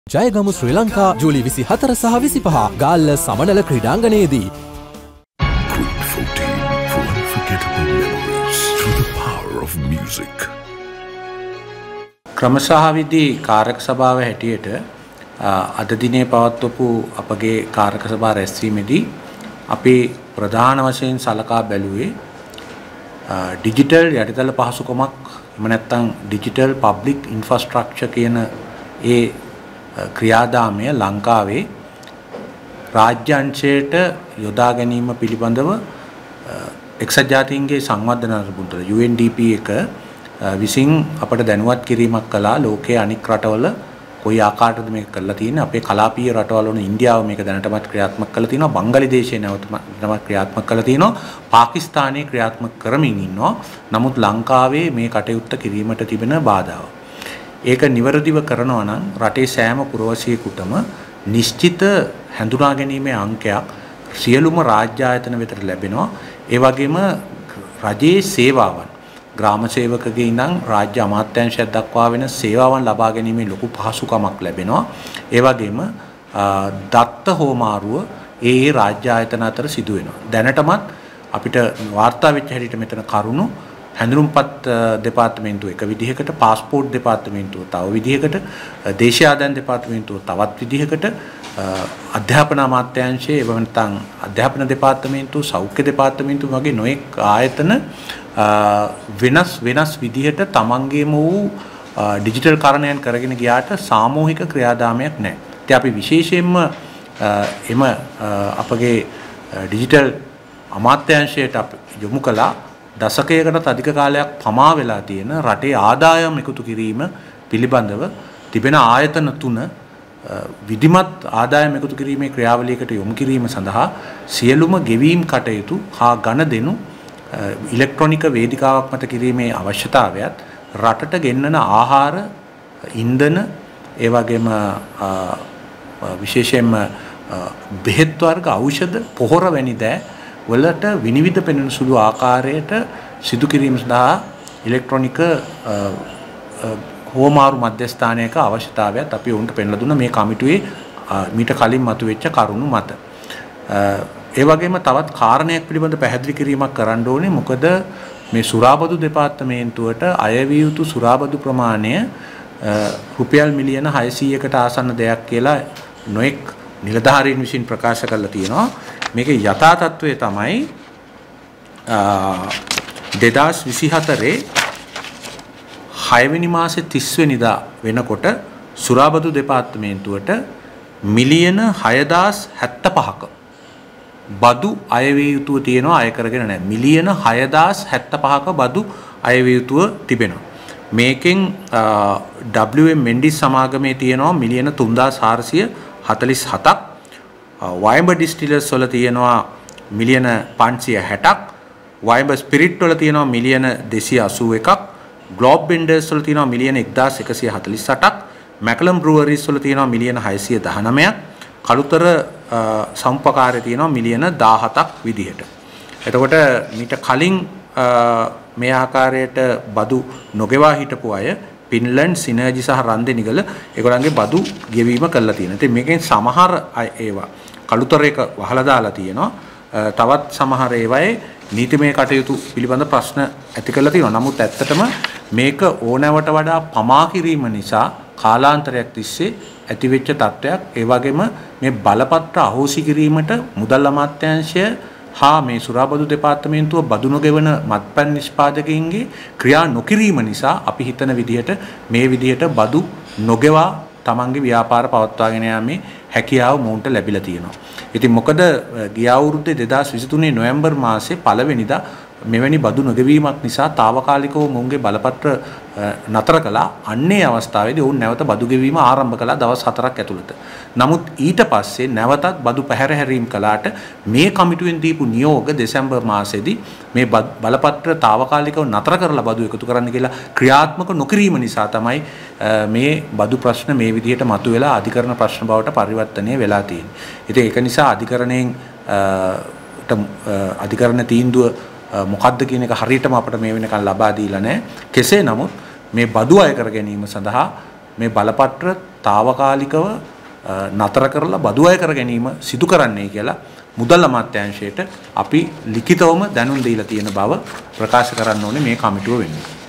ජයගමු ශ්‍රී ලංකා ජූලි 24 සහ 25 ගාල්ල සමනල ක්‍රීඩාංගණයේදී Group 14 for unforgettable memories through the power of music. ක්‍රමසහවිධි කාරක සභාව හැටියට අද දිනේ පවත්වපු අපගේ කාරක සභා රැස්වීමේදී අපි ප්‍රධාන වශයෙන් සලකා බැලුවේ ඩිජිටල් යටිතල පහසුකමක් එහෙම නැත්නම් ඩිජිටල් පබ්ලික් ඉන්ෆ්‍රාස්ට්‍රක්චර් කියන ඒ ක්‍රියාදාමය ලංකාවේ රාජ්‍ය අංශයට යොදා ගැනීම පිළිබඳව එක්සත් ජාතීන්ගේ සංවර්ධන අරමුදල UNDP එක විසින් අපට දැනුවත් කිරීමක් කළා ලෝකයේ අනික් රටවල කොයි ආකාරයකද මේක කරලා තියෙන්නේ අපේ කලාපීය රටවල වුණ ඉන්දියාව මේක දැනටමත් ක්‍රියාත්මක කරලා තියෙනවා බංගලාදේශයේ නැවතමත් ක්‍රියාත්මක කරලා තියෙනවා පාකිස්තානයේ ක්‍රියාත්මක කරමින් ඉන්නවා නමුත් ලංකාවේ මේ කටයුත්ත කිරීමට තිබෙන බාධාව ඒක නිවැරදිව කරනවා නම් රටේ සෑම පුරවැසියෙකුටම නිශ්චිත හඳුනා ගැනීමේ අංකයක් සියලුම රාජ්‍ය ආයතන වෙතට ලැබෙනවා ඒ වගේම රජයේ සේවාවන් ග්‍රාම සේවකගේ ඉඳන් රාජ්‍ය අමාත්‍යාංශයක් දක්වා වෙන සේවාවන් ලබා ගැනීමේ ලොකු පහසුකමක් ලැබෙනවා ඒ වගේම දත්ත හෝමාරුව ඒ රාජ්‍ය ආයතන අතර සිදු වෙනවා දැනටමත් අපිට වාර්තා වෙච්ච හැටියට මෙතන කරුණු හැඳුනුම්පත් දෙපාර්තමේන්තුව එක විදිහකට පාස්පෝර්ට් දෙපාර්තමේන්තුව තව විදිහකට දේශීය ආදායම් දෙපාර්තමේන්තුව තවත් විදිහකට අධ්‍යාපන අමාත්‍යාංශයේ එවම නැත්නම් අධ්‍යාපන දෙපාර්තමේන්තුව සෞඛ්‍ය දෙපාර්තමේන්තුව වගේ නොඑක් ආයතන වෙනස් විදිහට තමන්ගේම වූ ඩිජිටල් කරණයන් කරගෙන ගියාට සාමූහික ක්‍රියාදාමයක් නැහැ. ඉතින් අපි විශේෂයෙන්ම එම අපගේ ඩිජිටල් අමාත්‍යාංශයට අපි යොමු කළා දශකයකටත් අධික කාලයක් පමා වෙලා තියෙන රටේ ආදායම් එකතු කිරීම පිළිබඳව තිබෙන ආයතන තුන විධිමත් ආදායම් එකතු කිරීමේ ක්‍රියාවලියකට යොමු කිරීම සඳහා සියලුම ගෙවීම් කටයුතු හා ගණදෙනු ඉලෙක්ට්‍රොනික වේදිකාවක් මත කිරීමේ අවශ්‍යතාවයත් රටට ගෙන්නන ආහාර ඉන්ධන ඒ වගේම විශේෂයෙන්ම බෙහෙත් වර්ග ඖෂධ පොහොර වැනි දෑ වලට විනිවිද පෙනෙන සුළු ආකාරයට සිදු කිරීම සඳහා ඉලෙක්ට්‍රොනික හෝමාරු මධ්‍යස්ථානයක අවශ්‍යතාවයත් අපි උන්ට පෙන්ලා දුන්න මේ කමිටුවේ මීට කලින් මතුවෙච්ච කරුණු මත. ඒ වගේම තවත් කාරණයක් පිළිබඳ පැහැදිලි කිරීමක් කරන්න ඕනේ මොකද මේ සුරාබදු දෙපාර්තමේන්තුවට අයවිය යුතු සුරාබදු ප්‍රමාණය රුපියල් මිලියන 600කට ආසන්න දෙයක් කියලා නොඑක් නිලධාරීන් විසින් ප්‍රකාශ කරලා තියෙනවා. මේකේ යථා තත්ත්වය තමයි 2024 6 වෙනි මාසේ 30 වෙනිදා වෙනකොට සුරාබදු දෙපාර්තමේන්තුවට මිලියන 6075ක බදු අයවිය යුතුව තියෙනවා අය කරගෙන නැහැ. මිලියන 6075ක බදු අයවිය යුතුව තිබෙනවා. මේකෙන් WM මෙන්ඩිස් සමාගමේ තියෙනවා මිලියන 3447ක් වයිඹ ඩිස්ටිලර්ස් වල තියෙනවා මිලියන 560ක් වයිඹ ස්පිරිට් වල තියෙනවා මිලියන 281ක් ග්ලෝබ් බෙන්ඩර්ස් වල තියෙනවා මිලියන 1148ක් මැකලම් බ්‍රූවරිස් වල තියෙනවා මිලියන 619ක් කළුතර සම්පකාරයේ තියෙනවා මිලියන 17ක් විදිහට. එතකොට මීට කලින් මේ ආකාරයට බදු නොගෙවා හිටපු අය පින්ලන්ඩ් සිනර්ජි සහ රන්දෙනිගල ඒගොල්ලන්ගේ බදු ගෙවීම කරලා තියෙනවා. ඉතින් මේකෙන් සමහර ඒවා කළුතර එක වහලා දාලා තියෙනවා. තවත් සමහර ඒවායේ නීතිමය කටයුතු පිළිබඳ ප්‍රශ්න ඇති කරලා තියෙනවා. නමුත් ඇත්තටම මේක ඕනෑවට වඩා පමා කිරීම නිසා කාලාන්තරයක් තිස්සේ ඇතිවෙච්ච තත්ත්වයක්. ඒ වගේම මේ බලපත්‍ර අහෝසි කිරීමට මුදල් අමාත්‍යාංශය හා මේ සුරාබදු දෙපාර්තමේන්තුව බදු නොගෙවන මත්පැන් නිෂ්පාදකයින්ගේ ක්‍රියා නොකිරීම නිසා අපි හිතන විදිහට මේ විදිහට බදු නොගෙවා තමන්ගේ ව්‍යාපාර පවත්වාගෙන යාමේ හැකියාව මොවුන්ට ලැබිලා තියෙනවා. ඉතින් මොකද ගිය අවුරුද්දේ 2023 නොවැම්බර් මාසේ පළවෙනිදා මෙවැනි බදු නොගෙවීමක් නිසා తాවකාලිකව මොවුන්ගේ බලපත්‍ර නතර කළා. අන්නේ අවස්ථාවේදී ඔවුන් නැවත බදු ගෙවීම ආරම්භ කළා දවස් 4ක් ඇතුළත. නමුත් ඊට පස්සේ නැවතත් බදු පැහැර හැරීම් කළාට මේ කමිටුවෙන් දීපු නියෝග දෙසැම්බර් මාසෙදී මේ බලපත්‍ර తాවකාලිකව නතර කරලා බදු එකතු කරන්න කියලා ක්‍රියාත්මක නොකිරීම නිසා තමයි මේ බදු ප්‍රශ්න මේ විදිහට මතුවෙලා අධිකරණ ප්‍රශ්න බවට පරිවර්තනය වෙලා තියෙන්නේ. ඉතින් ඒක නිසා අධිකරණ තීන්දුව මොකද්ද කියන එක හරියටම අපිට මේ වෙනකන් ලබා දීලා නැහැ. කෙසේ නමුත් මේ බදු අය කර ගැනීම සඳහා මේ බලපත්‍ර తాවකාලිකව නතර කරලා බදු අය කර ගැනීම සිදු කරන්නයි කියලා මුදල් අමාත්‍යාංශයට අපි ලිඛිතවම දැනුම් දීලා තියෙන බව ප්‍රකාශ කරන්න ඕනේ මේ කමිටුව වෙනුවෙන්.